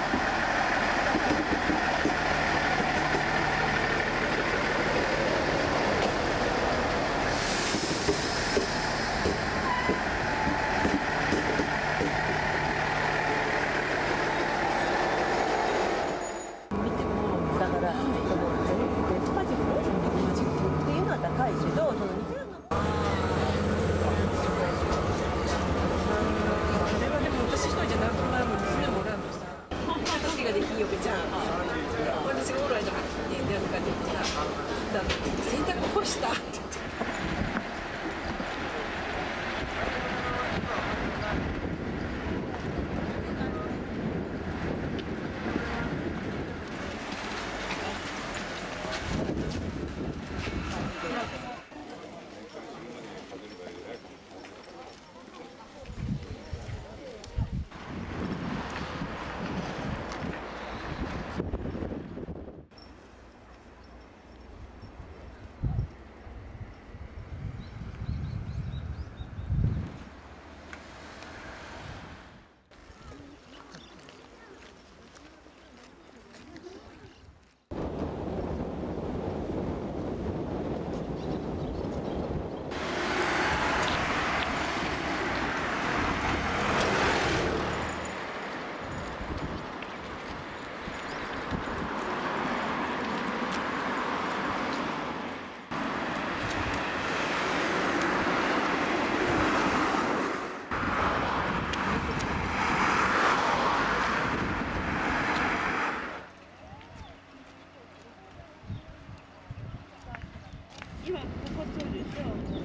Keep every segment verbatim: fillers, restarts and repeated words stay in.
洗濯干したって言って。今ここそうでしょ。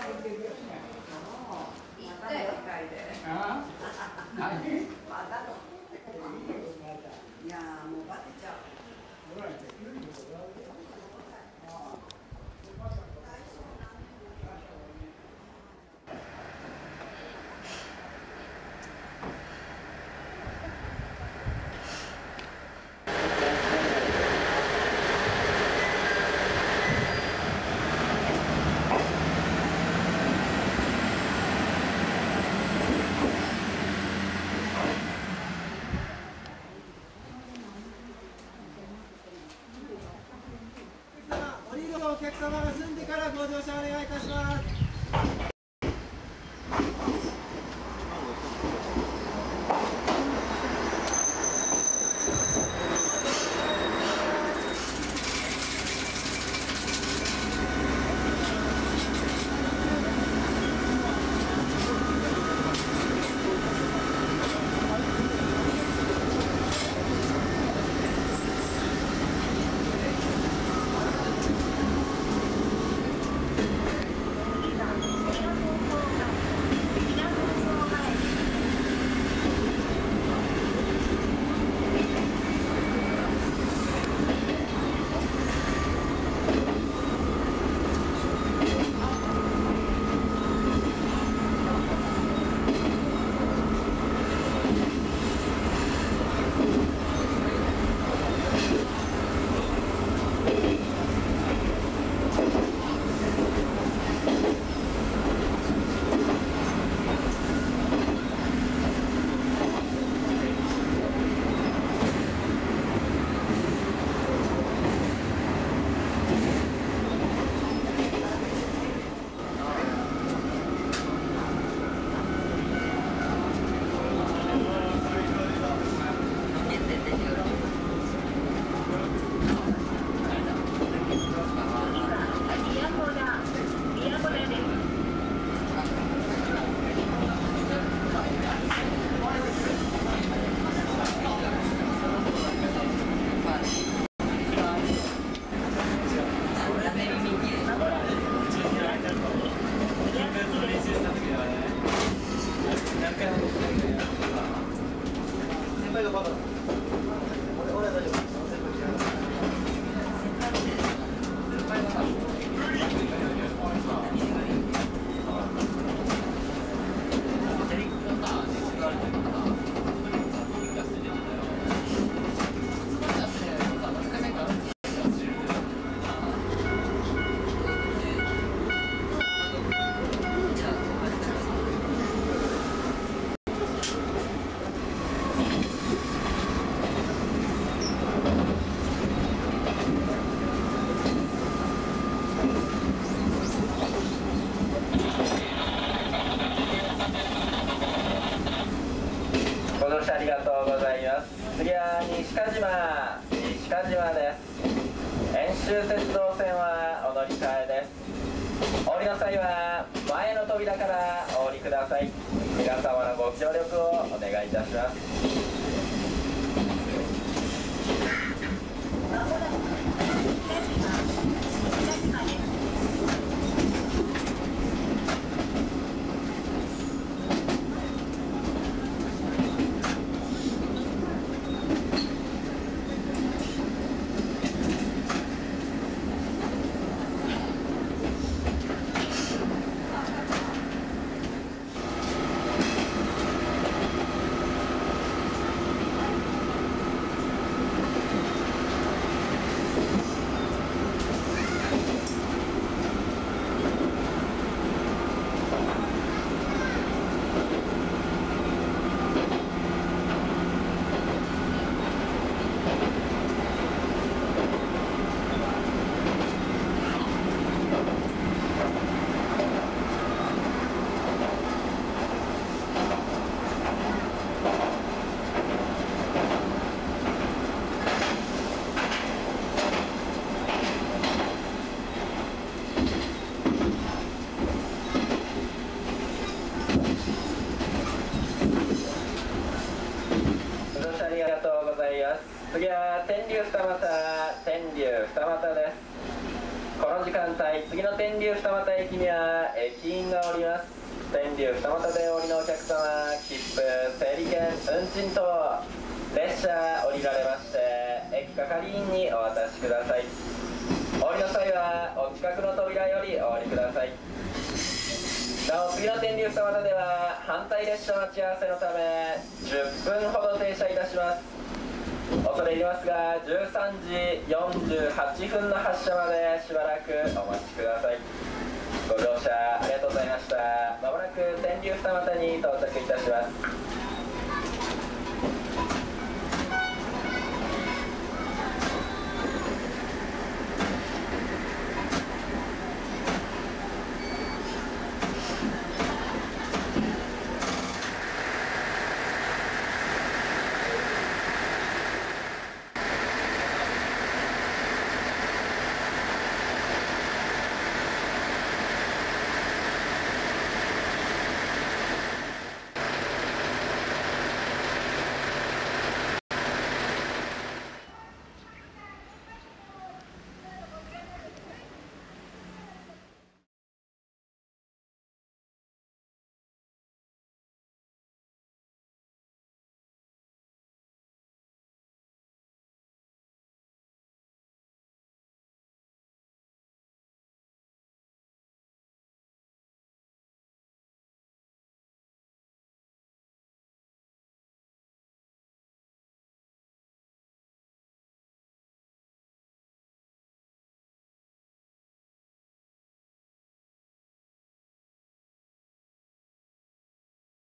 いやーもうバテちゃう。 お客様が済んでからご乗車お願いいたします。 ありがとうございます。次は西鹿島、西鹿島です。遠州鉄道線はお乗り換えです。お降りの際は前の扉からお降りください。皆様のご協力をお願いいたします。次は天竜二俣、天竜二俣です。 この時間帯、次の天竜二俣駅には駅員がおります。天竜二俣でお降りのお客様、切符、整理券、運賃等列車降りられまして、駅係員にお渡しください。お降りの際はお近くの扉よりお降りください。なお、次の天竜二俣では反対列車待ち合わせのためじゅっぷんほど停車いたします。恐れ入りますが、じゅうさんじよんじゅうはっぷんの発車までしばらくお待ちください。ご乗車ありがとうございました。まもなく天竜二俣に到着いたします。